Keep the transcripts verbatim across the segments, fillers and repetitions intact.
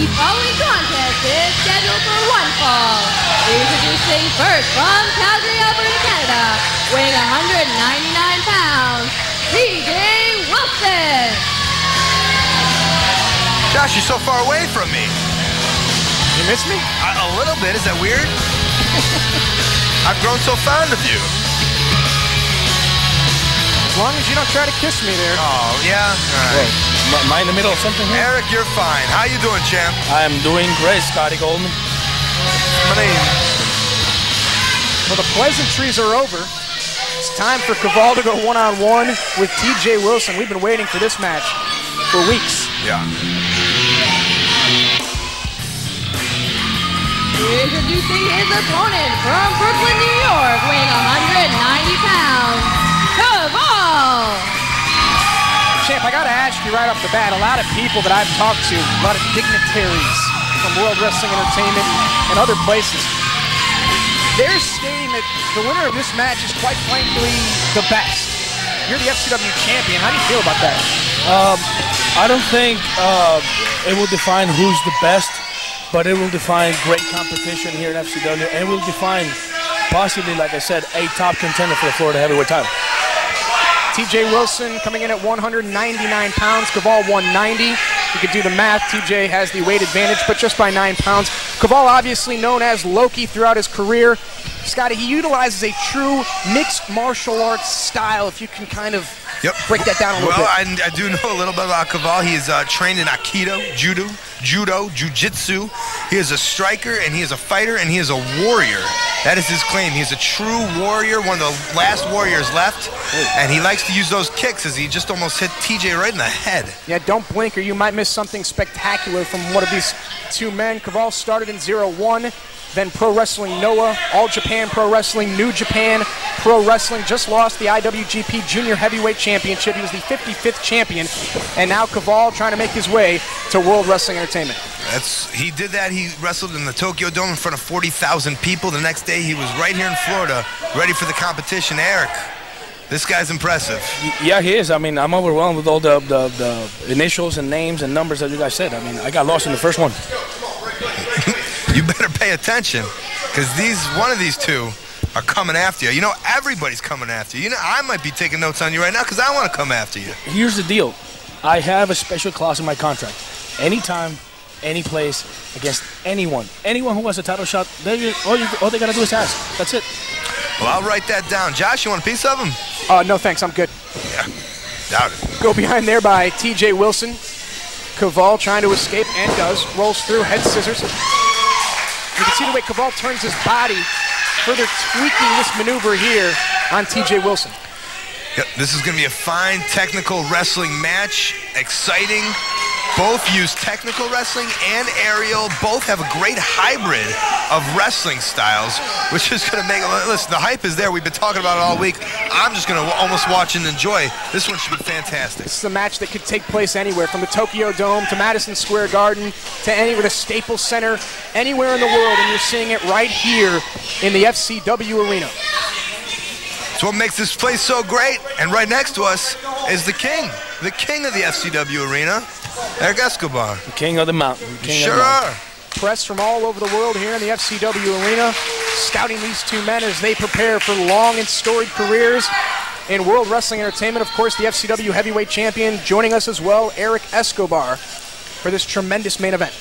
following contest is scheduled for one fall. Introducing first from Calgary, Alberta, Canada, weighing one hundred ninety-nine pounds, T J Wilson. Josh, you're so far away from me. You miss me? A, a little bit. Is that weird? I've grown so fond of you. As long as you don't try to kiss me there. Oh, yeah? All right. Wait, am I in the middle of something here? Eric, you're fine. How you doing, champ? I am doing great, Scotty Goldman. My name. Well, the pleasantries are over. It's time for Kaval to go one-on-one with T J Wilson. We've been waiting for this match for weeks. Yeah. Introducing his opponent from Brooklyn, New York, weighing one hundred ninety pounds, Kaval. Champ, I gotta ask you right off the bat, a lot of people that I've talked to, a lot of dignitaries from World Wrestling Entertainment and other places, they're stating that the winner of this match is quite frankly the best. You're the F C W champion. How do you feel about that? Um, I don't think uh, it will define who's the best, but it will define great competition here in F C W, and it will define possibly, like I said, a top contender for the Florida Heavyweight title. T J Wilson coming in at one hundred ninety-nine pounds, Kaval one ninety. You could do the math. T J has the weight advantage, but just by nine pounds. Kaval, obviously known as Loki throughout his career. Scotty, he utilizes a true mixed martial arts style, if you can kind of Yep. break that down a little well, bit. Well, I, I do know a little bit about Kaval. He is uh, trained in Aikido, Judo, Judo, Jiu-Jitsu. He is a striker, and he is a fighter, and he is a warrior. That is his claim. He is a true warrior, one of the last warriors left, and he likes to use those kicks as he just almost hit T J right in the head. Yeah, don't blink or you might miss something spectacular from one of these two men. Kaval started in zero one. Then Pro Wrestling Noah, All Japan Pro Wrestling, New Japan Pro Wrestling, just lost the I W G P Junior Heavyweight Championship. He was the fifty-fifth champion, and now Kaval trying to make his way to World Wrestling Entertainment. That's he did that. He wrestled in the Tokyo Dome in front of forty thousand people. The next day, he was right here in Florida, ready for the competition. Eric, this guy's impressive. Yeah, he is. I mean, I'm overwhelmed with all the, the, the initials and names and numbers that you guys said. I mean, I got lost in the first one. You better pay attention, because these one of these two are coming after you. You know, everybody's coming after you. You know, I might be taking notes on you right now because I want to come after you. Here's the deal. I have a special clause in my contract. Anytime, any place, against anyone, anyone who has a title shot, they, all, you, all they got to do is ask. That's it. Well, I'll write that down. Josh, you want a piece of him? Uh, no, thanks. I'm good. Yeah, doubt it. Go behind there by T J Wilson. Kaval trying to escape and does. Rolls through, head scissors. You can see the way Kaval turns his body, further tweaking this maneuver here on T J Wilson. Yep, this is going to be a fine technical wrestling match. Exciting. Both use technical wrestling and aerial. Both have a great hybrid of wrestling styles, which is going to make, listen, the hype is there. We've been talking about it all week. I'm just going to almost watch and enjoy. This one should be fantastic. This is a match that could take place anywhere, from the Tokyo Dome to Madison Square Garden to anywhere, to Staples Center, anywhere in the world, and you're seeing it right here in the F C W arena. It's what makes this place so great. And right next to us is the king, the king of the F C W arena, Eric Escobar. The king of the mountain. The king sure of the mountain. are. Press from all over the world here in the F C W arena, scouting these two men as they prepare for long and storied careers in World Wrestling Entertainment. Of course, the F C W Heavyweight Champion joining us as well, Eric Escobar, for this tremendous main event.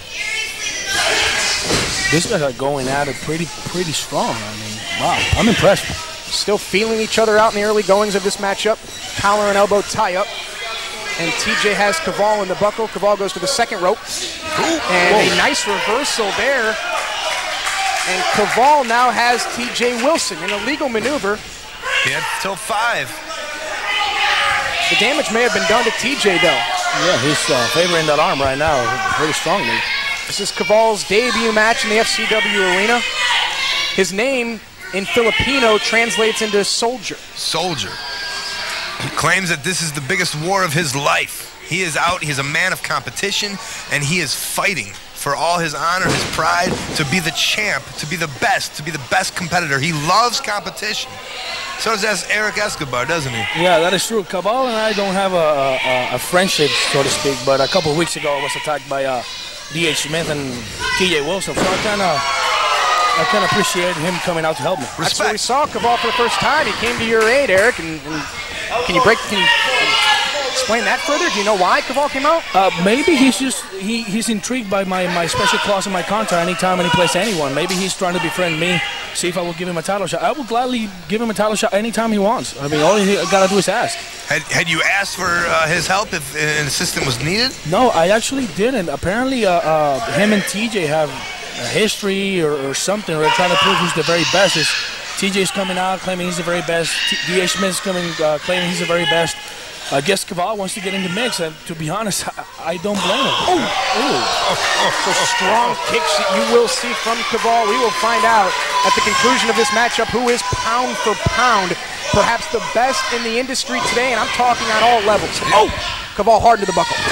These guys are going at it pretty, pretty strong. I mean, wow, I'm impressed. Still feeling each other out in the early goings of this matchup. Collar and elbow tie-up. And T J has Kaval in the buckle. Kaval goes to the second rope. And Whoa. a nice reversal there. And Kaval now has T J Wilson in a legal maneuver. Yeah, till five. The damage may have been done to T J, though. Yeah, he's uh, favoring that arm right now pretty strongly. This is Kaval's debut match in the F C W arena. His name in Filipino translates into soldier. Soldier. He claims that this is the biggest war of his life. He is out, he's a man of competition, and he is fighting for all his honor, his pride, to be the champ, to be the best, to be the best competitor. He loves competition. So does Eric Escobar, doesn't he? Yeah, that is true. Kaval and I don't have a, a, a friendship, so to speak, but a couple of weeks ago I was attacked by a D H Smith and T J Wilson. So I kind of I kind of appreciate him coming out to help me. That's where we saw Kaval for the first time. He came to your aid, Eric. And, and can you break? Can you explain that further? Do you know why Kaval came out? Uh, maybe he's just he, he's intrigued by my, my special clause in my contract. Anytime, any place, anyone. Maybe he's trying to befriend me. See if I will give him a title shot. I will gladly give him a title shot anytime he wants. I mean, all he got to do is ask. Had, had you asked for uh, his help if an assistant was needed? No, I actually didn't. Apparently, uh, uh, him and T J have a history or, or something, or they're trying to prove who's the very best. Is T J's coming out claiming he's the very best. D H Smith's coming uh, claiming he's the very best. I guess Kaval wants to get in the mix, and to be honest, I, I don't blame him. Oh, so strong kicks that you will see from Kaval. We will find out at the conclusion of this matchup who is pound for pound perhaps the best in the industry today, and I'm talking on all levels. Oh, Kaval hard into the buckle.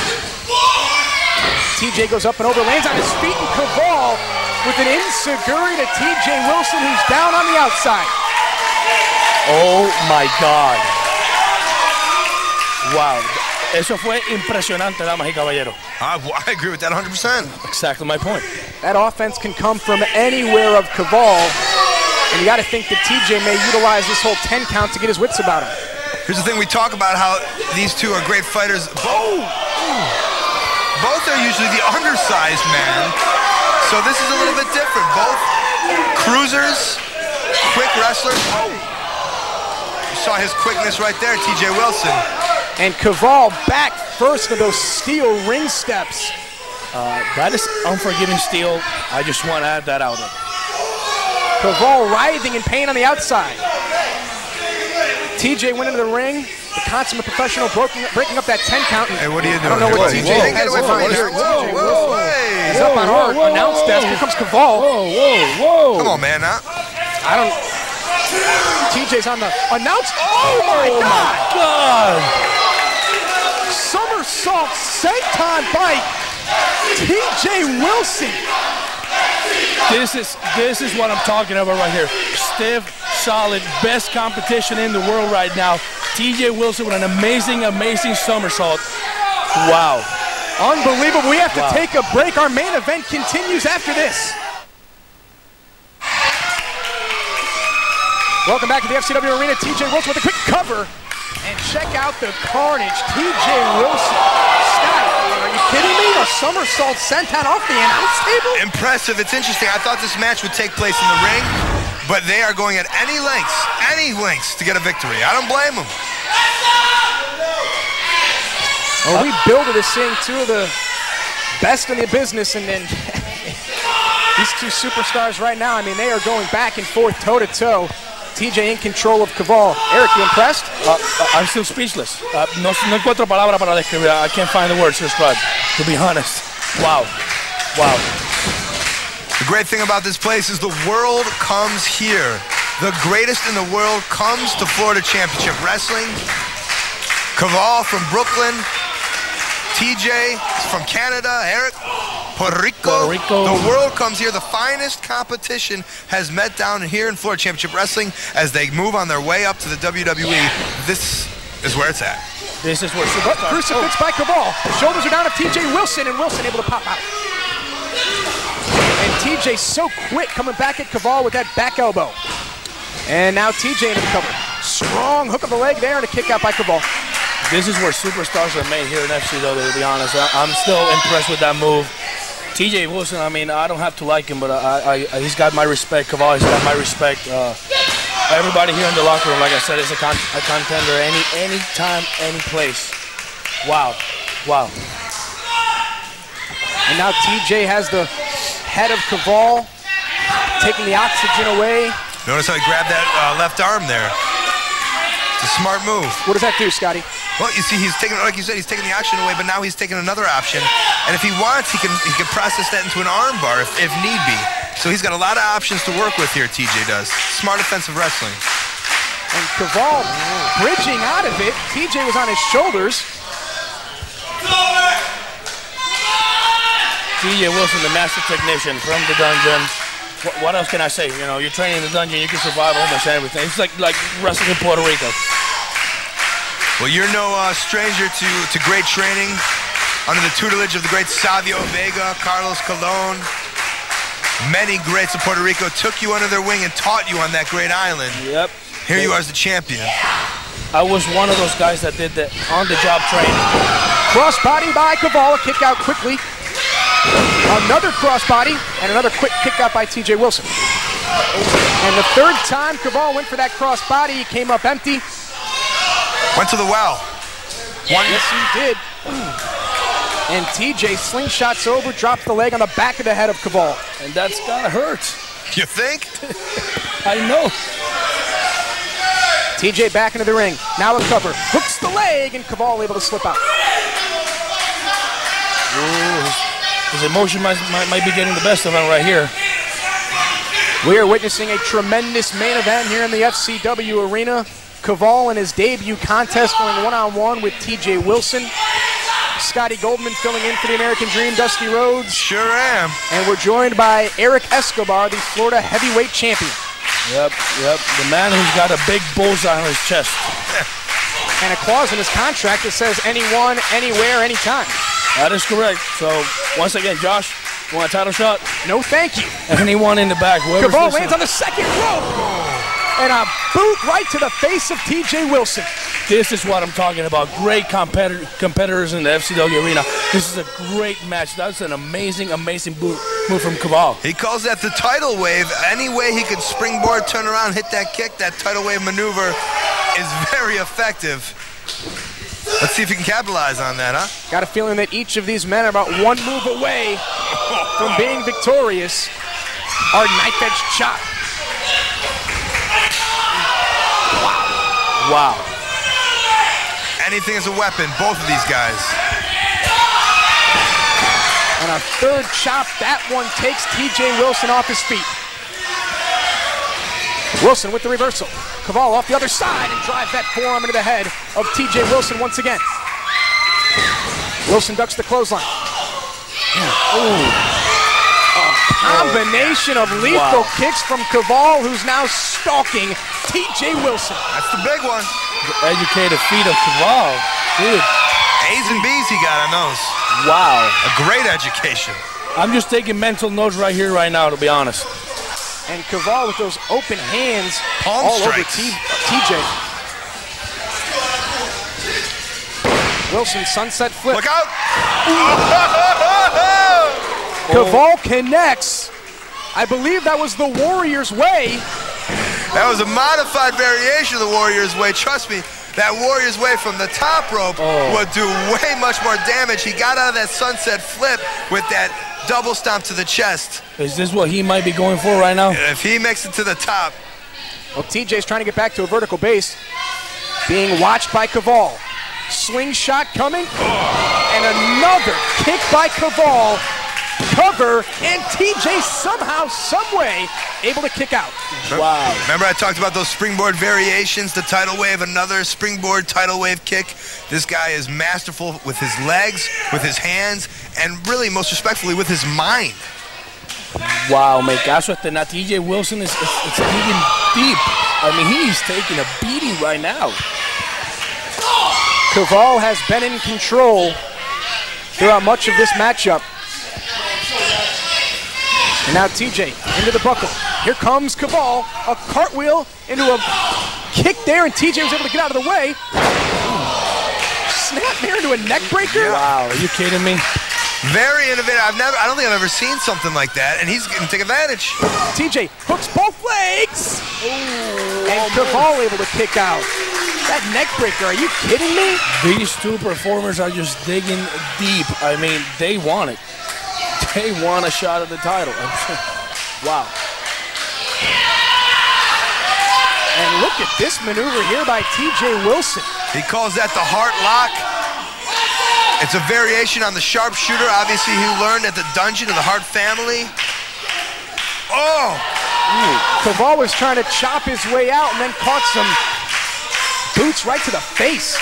T J goes up and over, lands on his feet, and Kaval with an enziguri to T J Wilson, who's down on the outside. Oh my God. Wow. Eso fue impresionante, damas y caballeros. I, I agree with that one hundred percent. Exactly my point. That offense can come from anywhere of Kaval, and you got to think that T J may utilize this whole ten count to get his wits about him. Here's the thing, we talk about how these two are great fighters. Both, both are usually the undersized man, so this is a little bit different. Both cruisers, quick wrestlers. Oh. You saw his quickness right there, T J Wilson. And Kaval back first of those steel ring steps. Uh, that is unforgiving steel. I just want to add that out. Kaval writhing in pain on the outside. T J went into the ring. The consummate professional breaking, breaking up that ten count. Hey, what are you doing? I don't know what T J T J get away from me. Whoa, whoa, hey. He's up on our announce desk. Here comes Kaval. Whoa, whoa, whoa. Come on, man. Huh? I don't. T J's on the announce. Oh my Oh God! my God! Somersault senton by T J Wilson. This is this is what I'm talking about right here. Stiff, solid, best competition in the world right now. T J Wilson with an amazing, amazing somersault. Wow. Unbelievable. We have to Wow. take a break. Our main event continues after this. Welcome back to the F C W Arena. T J Wilson with a quick cover. And check out the carnage. T J Wilson. Scott, are you kidding me? A somersault senton off the announce table? Impressive. It's interesting. I thought this match would take place in the ring, but they are going at any lengths, any lengths to get a victory. I don't blame them. Well, we built this seeing two of the best in the business, and then these two superstars right now, I mean, they are going back and forth, toe-to-toe. T J in control of Kaval. Eric, you impressed? Uh, uh, I'm still speechless. Uh, no, no encuentro palabra para describir. I can't find the words to describe, to be honest. Wow. Wow. The great thing about this place is the world comes here. The greatest in the world comes to Florida Championship Wrestling. Kaval from Brooklyn. T J from Canada. Eric, Puerto Rico. Puerto Rico. The world comes here. The finest competition has met down here in Florida Championship Wrestling as they move on their way up to the W W E. This is where it's at. This is where But superstars. crucifix by Kaval. The shoulders are down of T J Wilson, and Wilson able to pop out. And T J so quick coming back at Kaval with that back elbow. And now T J into the cover. Strong hook of the leg there and a kick out by Kaval. This is where superstars are made here in F C W, to be honest. I, I'm still impressed with that move. T J Wilson, I mean, I don't have to like him, but I, I, he's got my respect. Kaval, he's got my respect. Uh, everybody here in the locker room, like I said, is a, con a contender any any time, any place. Wow. Wow. And now T J has the head of Kaval, taking the oxygen away. Notice how he grabbed that uh, left arm there. It's a smart move. What does that do, Scotty? Well, you see, he's taking, like you said, he's taking the action away, but now he's taking another option. And if he wants, he can he can process that into an arm bar if, if need be. So he's got a lot of options to work with here, T J does. Smart offensive wrestling. And Kaval bridging out of it. T J was on his shoulders. T J Wilson, the master technician from the dungeon. What, what else can I say? You know, you're training in the dungeon, you can survive almost everything. It's like like wrestling in Puerto Rico. Well, you're no uh, stranger to, to great training under the tutelage of the great Savio Vega, Carlos Colon. Many greats of Puerto Rico took you under their wing and taught you on that great island. Yep. Here you are as the champion. I was one of those guys that did the on-the-job training. Crossbody by Kaval, kick out quickly. Another crossbody and another quick kick out by T J Wilson. And the third time Kaval went for that crossbody, he came up empty. Went to the well. One. Yes, he did. And T J slingshots over, drops the leg on the back of the head of Kaval. And that's gotta hurt. You think? I know. T J back into the ring. Now a cover. Hooks the leg, and Kaval able to slip out. Ooh, his emotion might, might, might be getting the best of him right here. We are witnessing a tremendous main event here in the F C W arena. Kaval in his debut contest going one-on-one with T J Wilson. Scotty Goldman filling in for the American Dream, Dusty Rhodes. Sure am. And we're joined by Eric Escobar, the Florida heavyweight champion. Yep, yep. The man who's got a big bullseye on his chest. And a clause in his contract that says anyone, anywhere, anytime. That is correct. So, once again, Josh, you want a title shot? No, thank you. Anyone in the back. Kaval lands on the second rope. And a boot right to the face of T J Wilson. This is what I'm talking about. Great competitor, competitors in the F C W arena. This is a great match. That's an amazing, amazing boot move from Kaval. He calls that the tidal wave. Any way he could springboard, turn around, hit that kick, that tidal wave maneuver is very effective. Let's see if he can capitalize on that, huh? Got a feeling that each of these men are about one move away from being victorious. Our knife edge chop. Wow. Anything is a weapon, both of these guys. And a third chop, that one takes T J Wilson off his feet. Wilson with the reversal. Kaval off the other side and drives that forearm into the head of T J Wilson once again. Wilson ducks the clothesline. Ooh. A combination of lethal wow. kicks from Kaval, who's now stalking T J Wilson. That's the big one. The educated feet of Kaval. Dude. A's and B's he got on those. Wow. A great education. I'm just taking mental notes right here, right now, to be honest. And Kaval with those open hands Palm all strikes. over T TJ. Wilson sunset flip. Look out! Kaval connects. I believe that was the Warrior's Way. That was a modified variation of the Warrior's Way. Trust me, that Warrior's Way from the top rope oh. would do way much more damage. He got out of that sunset flip with that double stomp to the chest. Is this what he might be going for right now? If he makes it to the top. Well, T J's trying to get back to a vertical base. Being watched by Kaval. Slingshot coming. Oh. And another kick by Kaval. Cover, and T J somehow, someway, able to kick out. Wow. Remember I talked about those springboard variations, the tidal wave, another springboard tidal wave kick. This guy is masterful with his legs, with his hands, and really, most respectfully, with his mind. Wow, me caso este na T J Wilson is it's, it's digging deep. I mean, he's taking a beating right now. Kaval has been in control throughout much of this matchup. And now T J into the buckle. Here comes Kaval, a cartwheel into a kick there, and T J was able to get out of the way. Snapmare into a neck breaker. Wow, are you kidding me? Very innovative. I've never, I don't think I've ever seen something like that, and he's going to take advantage. T J hooks both legs. Ooh, and Kaval able to kick out. That neck breaker, are you kidding me? These two performers are just digging deep. I mean, they want it. They want a shot at the title. Wow. And look at this maneuver here by T J Wilson. He calls that the heart lock. It's a variation on the sharpshooter, obviously he learned at the dungeon of the Hart family. Oh! Kaval was trying to chop his way out and then caught some boots right to the face.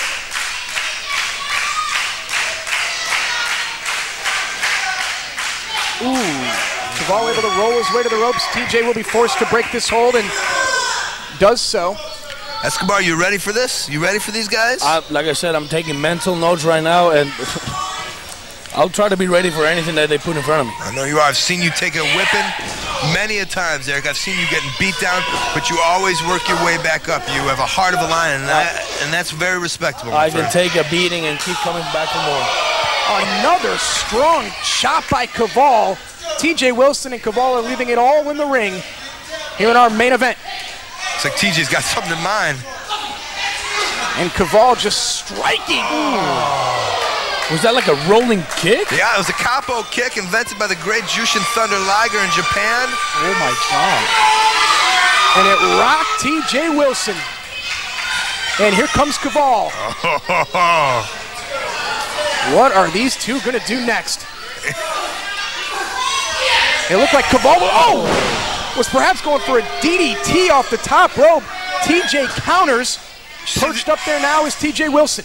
Ooh. Kaval able to roll his way to the ropes. T J will be forced to break this hold and does so. Escobar, you ready for this? You ready for these guys? Uh, like I said, I'm taking mental notes right now, and I'll try to be ready for anything that they put in front of me. I know you are. I've seen you take a whipping many a times, Eric. I've seen you getting beat down, but you always work your way back up. You have a heart of a lion, and, I, and that's very respectable. I can take a beating and keep coming back for more. Another strong chop by Kaval. T J Wilson and Kaval are leaving it all in the ring here in our main event. Looks like T J's got something in mind. And Kaval just striking. Was that like a rolling kick? Yeah, it was a capo kick invented by the great Jushin Thunder Liger in Japan. Oh my God. And it rocked T J Wilson. And here comes Kaval. What are these two gonna do next? It looked like Kaval oh, was perhaps going for a D D T off the top rope. T J counters. Perched up there now is T J Wilson.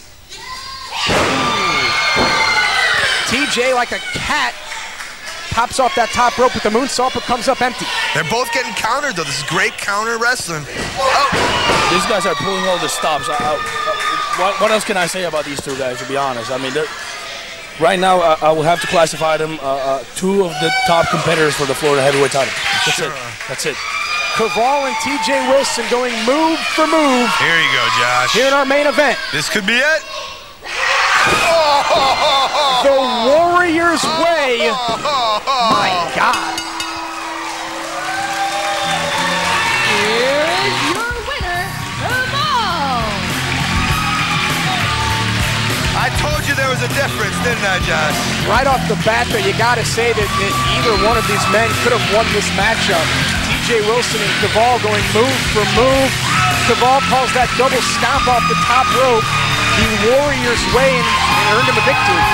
T J, like a cat, pops off that top rope with the moonsault, but comes up empty. They're both getting countered, though. This is great counter wrestling. Oh. These guys are pulling all the stops. I, I, what, what else can I say about these two guys, to be honest? I mean, right now, I, I will have to classify them uh, uh, two of the top competitors for the Florida Heavyweight title. That's sure. it. That's it. Kaval and T J Wilson going move for move. Here you go, Josh. Here in our main event. This could be it. The Warrior's Way. My God. Here is your winner, Kaval. I told you there was a difference, didn't I, Josh? Right off the bat there, you got to say that, that either one of these men could have won this matchup. T J Wilson and Kaval going move for move. Kaval calls that double stomp off the top rope the Warrior's Way and, and earned him a victory.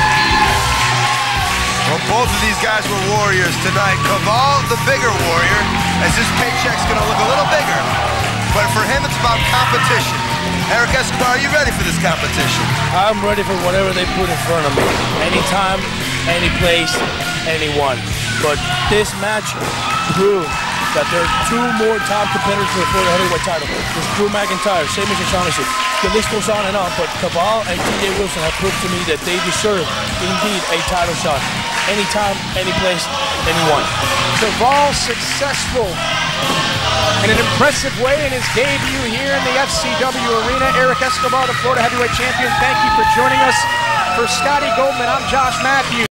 Well, both of these guys were warriors tonight. Kaval, the bigger warrior, as his paycheck's going to look a little bigger. But for him, it's about competition. Eric Escobar, are you ready for this competition? I'm ready for whatever they put in front of me. Anytime, any place, anyone. But this match proved that there are two more top competitors for the Florida Heavyweight title. There's Drew McIntyre, Sheamus O'Shaughnessy. The list goes on and on, but Kaval and T J Wilson have proved to me that they deserve, indeed, a title shot. Anytime, any place, anyone. Kaval successful in an impressive way in his debut here in the F C W Arena. Eric Escobar, the Florida Heavyweight Champion, thank you for joining us. For Scotty Goldman, I'm Josh Matthews.